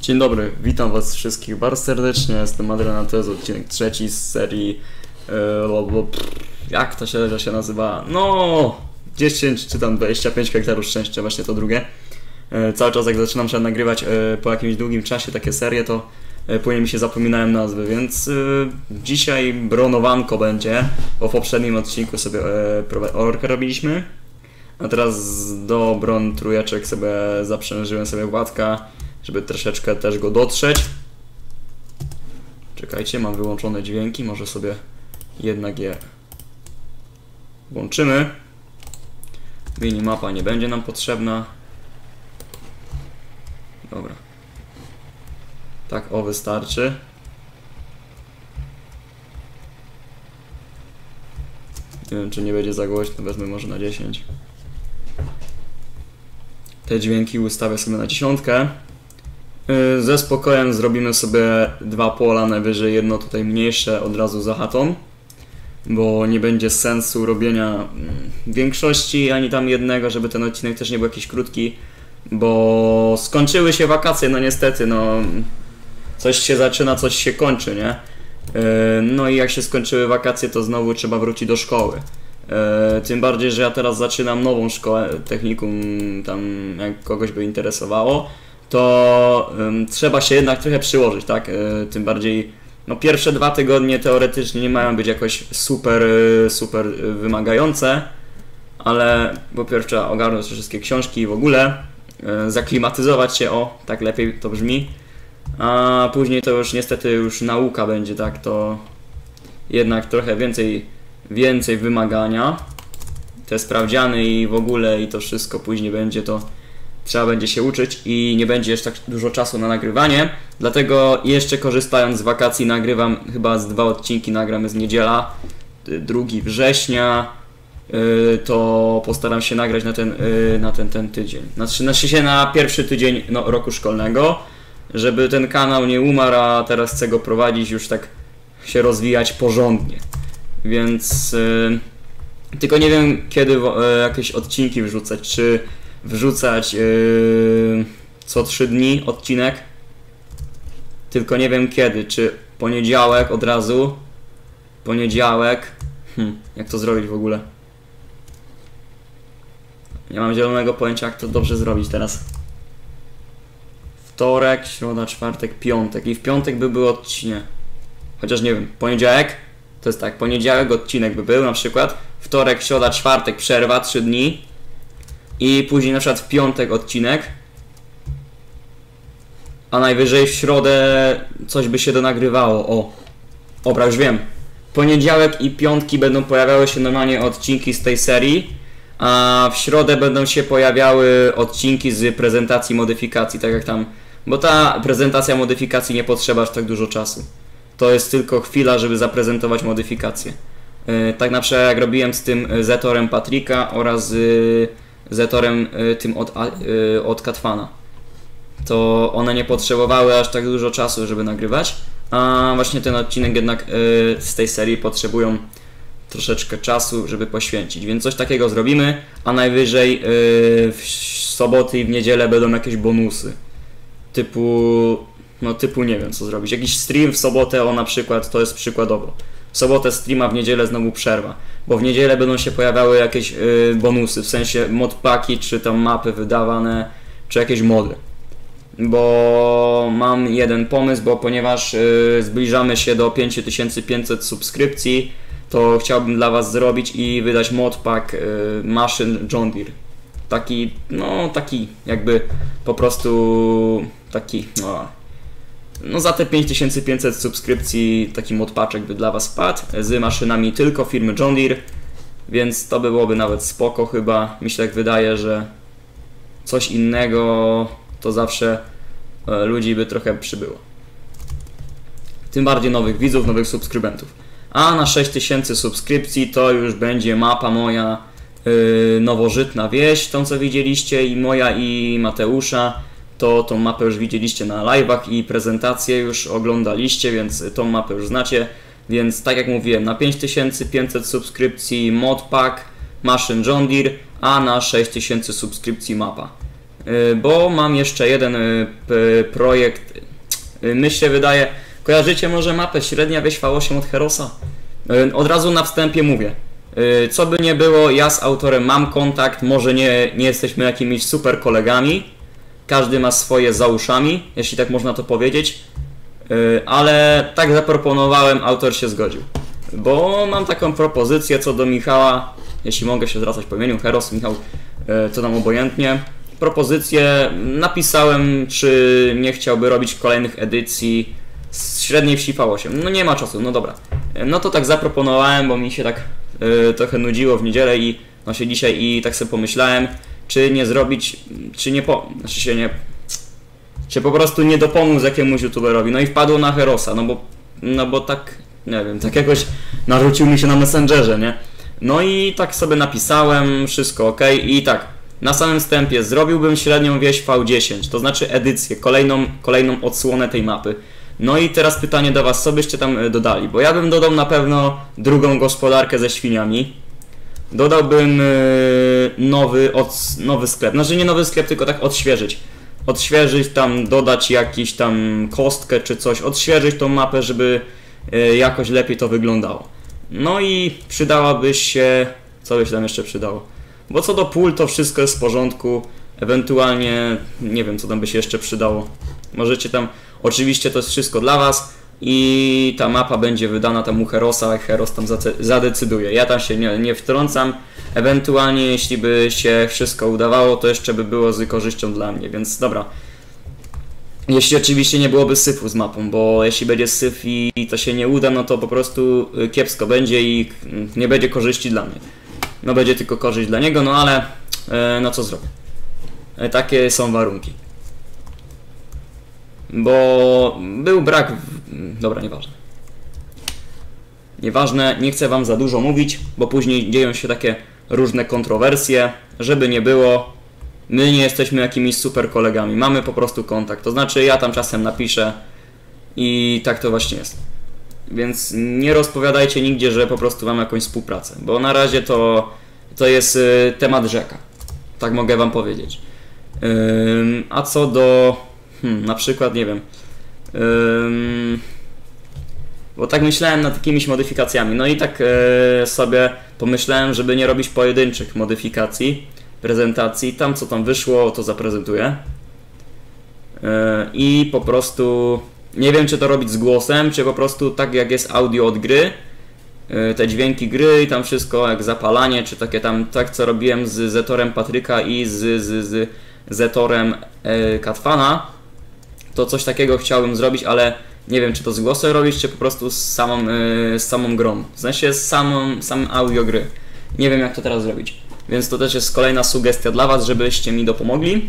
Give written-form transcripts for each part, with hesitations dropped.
Dzień dobry, witam was wszystkich bardzo serdecznie, jestem Adrian, to jest odcinek trzeci z serii jak to się nazywa? No 10 czy tam 25 hektarów szczęścia, właśnie to drugie. Cały czas jak zaczynam się nagrywać po jakimś długim czasie takie serie, to później mi się zapominałem nazwy, więc dzisiaj bronowanko będzie, bo w poprzednim odcinku sobie orkę robiliśmy, a teraz do bron trójeczek sobie zaprzężyłem sobie Władka, żeby troszeczkę też go dotrzeć. Czekajcie, mam wyłączone dźwięki, może sobie jednak je włączymy. Minimapa nie będzie nam potrzebna. Dobra. Tak, o, wystarczy. Nie wiem, czy nie będzie za głośno, wezmę może na 10. Te dźwięki ustawię sobie na 10. Ze spokojem zrobimy sobie dwa pola, najwyżej jedno tutaj mniejsze od razu za chatą, bo nie będzie sensu robienia większości, ani tam jednego, żeby ten odcinek też nie był jakiś krótki, bo skończyły się wakacje, no niestety, no coś się zaczyna, coś się kończy, nie? No i jak się skończyły wakacje, to znowu trzeba wrócić do szkoły. Tym bardziej, że ja teraz zaczynam nową szkołę, technikum, tam jak kogoś by interesowało, to trzeba się jednak trochę przyłożyć, tak? Tym bardziej, no pierwsze 2 tygodnie teoretycznie nie mają być jakoś super wymagające, ale po pierwsze trzeba ogarnąć wszystkie książki i w ogóle zaklimatyzować się, o, tak lepiej to brzmi, a później to już niestety już nauka będzie, tak? To jednak trochę więcej wymagania, te sprawdziany i w ogóle i to wszystko później będzie, to trzeba będzie się uczyć i nie będzie jeszcze tak dużo czasu na nagrywanie, dlatego jeszcze korzystając z wakacji nagrywam chyba z 2 odcinki, nagramy z niedziela, 2 września, to postaram się nagrać na ten tydzień, znaczy się na pierwszy tydzień roku szkolnego, żeby ten kanał nie umarł, a teraz chcę go prowadzić, już tak się rozwijać porządnie, więc tylko nie wiem kiedy jakieś odcinki wrzucać, czy wrzucać co 3 dni odcinek, tylko nie wiem kiedy, czy poniedziałek od razu, jak to zrobić w ogóle? Nie mam zielonego pojęcia, jak to dobrze zrobić teraz. Wtorek, środa, czwartek, piątek i w piątek by był odcinek, chociaż nie wiem, poniedziałek, to jest tak, poniedziałek odcinek by był na przykład, wtorek, środa, czwartek, przerwa, 3 dni i później na przykład w piątek odcinek, a najwyżej w środę coś by się donagrywało, dobra, już wiem, poniedziałek i piątki będą pojawiały się normalnie odcinki z tej serii, a w środę będą się pojawiały odcinki z prezentacji modyfikacji, tak jak tam, bo ta prezentacja modyfikacji nie potrzeba aż tak dużo czasu. To jest tylko chwila, żeby zaprezentować modyfikacje. Tak na przykład jak robiłem z tym Zetorem Patryka oraz z Zetorem tym od Katfana, to one nie potrzebowały aż tak dużo czasu, żeby nagrywać, a właśnie ten odcinek jednak z tej serii potrzebują troszeczkę czasu, żeby poświęcić, więc coś takiego zrobimy, a najwyżej w soboty i w niedzielę będą jakieś bonusy, typu nie wiem co zrobić, jakiś stream w sobotę, na przykład, to jest przykładowo, w sobotę streama, w niedzielę znowu przerwa, bo w niedzielę będą się pojawiały jakieś bonusy, w sensie modpaki, czy tam mapy wydawane, czy jakieś mody, bo mam jeden pomysł, bo ponieważ zbliżamy się do 5500 subskrypcji, to chciałbym dla was zrobić i wydać modpack maszyn John Deere. Taki jakby po prostu taki, za te 5500 subskrypcji taki modpaczek by dla was wpadł z maszynami tylko firmy John Deere, więc to byłoby nawet spoko chyba. Mi się tak wydaje, że coś innego to zawsze ludzi by trochę przybyło. Tym bardziej nowych widzów, nowych subskrybentów. A na 6000 subskrypcji to już będzie mapa moja nowożytna wieś, tą co widzieliście, i moja i Mateusza, to tą mapę już widzieliście na live'ach i prezentację już oglądaliście, więc tą mapę już znacie, więc tak jak mówiłem, na 5500 subskrypcji modpack maszyn John Deere, a na 6000 subskrypcji mapa. bo mam jeszcze jeden projekt. Mi się wydaje, kojarzycie może mapę Średnia Wieś V8 od Herosa? Od razu na wstępie mówię. Co by nie było, ja z autorem mam kontakt, może nie jesteśmy jakimiś super kolegami. Każdy ma swoje za uszami, jeśli tak można to powiedzieć. Ale tak zaproponowałem, autor się zgodził. Bo mam taką propozycję co do Michała, jeśli mogę się zwracać po imieniu, Heros, Michał, to nam obojętnie. Propozycję napisałem, czy nie chciałby robić kolejnych edycji z Średniej Wsi V8. No nie ma czasu, no dobra. No to tak zaproponowałem, bo mi się tak trochę nudziło w niedzielę i właśnie dzisiaj i tak sobie pomyślałem, czy nie zrobić, czy nie znaczy się nie, czy po prostu nie dopomóc jakiemuś youtuberowi. No i wpadło na Herosa, no bo tak, nie wiem, tak jakoś narzucił mi się na Messengerze, nie? No i tak sobie napisałem, wszystko ok i tak, na samym wstępie zrobiłbym Średnią Wieś V10, to znaczy edycję, kolejną odsłonę tej mapy. No i teraz pytanie do was, co byście tam dodali? Bo ja bym dodał na pewno drugą gospodarkę ze świniami. Dodałbym nowy sklep, znaczy nie nowy sklep, tylko tak odświeżyć. Odświeżyć tam, dodać jakiś tam kostkę czy coś, odświeżyć tą mapę, żeby jakoś lepiej to wyglądało. No i przydałaby się, co by się tam jeszcze przydało? Bo co do pól to wszystko jest w porządku, ewentualnie nie wiem co tam by się jeszcze przydało. Możecie tam, oczywiście to jest wszystko dla was i ta mapa będzie wydana tam u Herosa, Heros tam zadecyduje. Ja tam się nie wtrącam, ewentualnie jeśli by się wszystko udawało, to jeszcze by było z korzyścią dla mnie, więc dobra. Jeśli oczywiście nie byłoby syfu z mapą, bo jeśli będzie syf i to się nie uda, no to po prostu kiepsko będzie i nie będzie korzyści dla mnie. No będzie tylko korzyść dla niego, no ale no co zrobię. Takie są warunki. Bo był brak... Dobra, nieważne. Nieważne, nie chcę wam za dużo mówić, bo później dzieją się takie różne kontrowersje. Żeby nie było, my nie jesteśmy jakimiś super kolegami, mamy po prostu kontakt. To znaczy ja tam czasem napiszę i tak to właśnie jest. Więc nie rozpowiadajcie nigdzie, że po prostu mam jakąś współpracę, bo na razie to jest temat rzeka. Tak mogę wam powiedzieć. A co do... na przykład, nie wiem... bo tak myślałem nad jakimiś modyfikacjami. No i tak sobie pomyślałem, żeby nie robić pojedynczych modyfikacji, prezentacji. Tam co tam wyszło, to zaprezentuję. I po prostu... Nie wiem, czy to robić z głosem, czy po prostu tak jak jest audio od gry, te dźwięki gry i tam wszystko, jak zapalanie, czy takie tam, tak co robiłem z Zetorem Patryka i z Zetorem Katfana, to coś takiego chciałbym zrobić, ale nie wiem, czy to z głosem robić, czy po prostu z samą grą, w sensie z samym audio gry. Nie wiem, jak to teraz zrobić, więc to też jest kolejna sugestia dla was, żebyście mi dopomogli.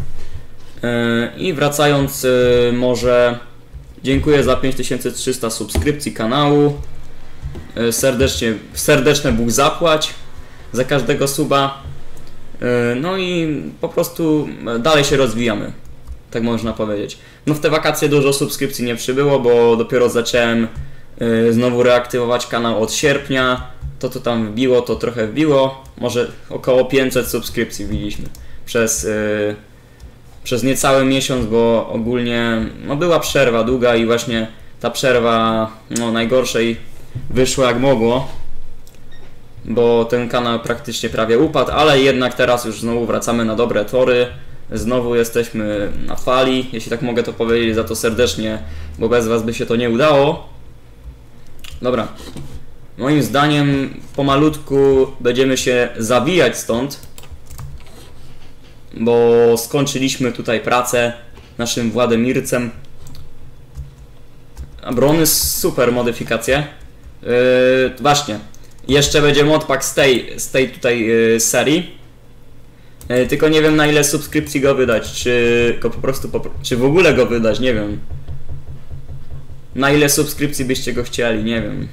I wracając, może dziękuję za 5300 subskrypcji kanału. Serdeczne Bóg zapłać za każdego suba. No i po prostu dalej się rozwijamy, tak można powiedzieć. No w te wakacje dużo subskrypcji nie przybyło, bo dopiero zacząłem znowu reaktywować kanał od sierpnia. To tam wbiło, to trochę wbiło. Może około 500 subskrypcji widzieliśmy przez niecały miesiąc, bo ogólnie no była przerwa długa i właśnie ta przerwa no najgorszej wyszła jak mogło, bo ten kanał praktycznie prawie upadł, ale jednak teraz już znowu wracamy na dobre tory, znowu jesteśmy na fali, jeśli tak mogę to powiedzieć, za to serdecznie, bo bez was by się to nie udało. Dobra, moim zdaniem pomalutku będziemy się zawijać stąd, bo skończyliśmy tutaj pracę naszym Włademircem. Brony super modyfikacje. Właśnie, jeszcze będzie modpack z tej tutaj serii. Tylko nie wiem na ile subskrypcji go wydać, czy go po prostu, czy w ogóle go wydać, nie wiem. Na ile subskrypcji byście go chcieli, nie wiem.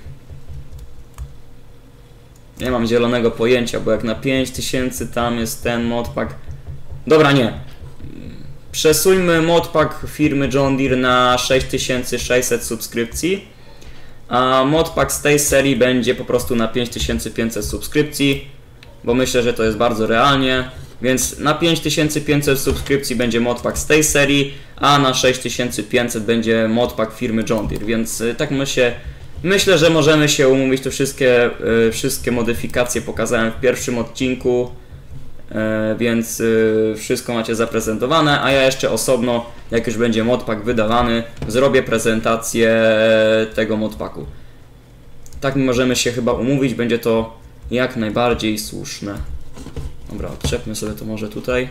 Nie mam zielonego pojęcia, bo jak na 5000 tam jest ten modpack. Dobra, nie. Przesuńmy modpack firmy John Deere na 6600 subskrypcji, a modpack z tej serii będzie po prostu na 5500 subskrypcji, bo myślę, że to jest bardzo realnie. Więc na 5500 subskrypcji będzie modpack z tej serii, a na 6500 będzie modpack firmy John Deere, więc tak myślę, że możemy się umówić. To wszystkie modyfikacje pokazałem w pierwszym odcinku, więc wszystko macie zaprezentowane, a ja jeszcze osobno, jak już będzie modpack wydawany, zrobię prezentację tego modpacku. Tak możemy się chyba umówić, będzie to jak najbardziej słuszne. Dobra, odczepmy sobie to może tutaj.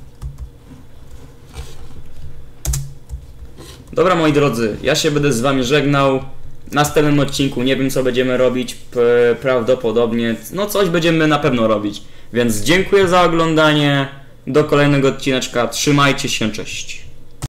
Dobra, moi drodzy, ja się będę z wami żegnał. W następnym odcinku nie wiem, co będziemy robić, prawdopodobnie, no coś będziemy na pewno robić. Więc dziękuję za oglądanie, do kolejnego odcineczka, trzymajcie się, cześć.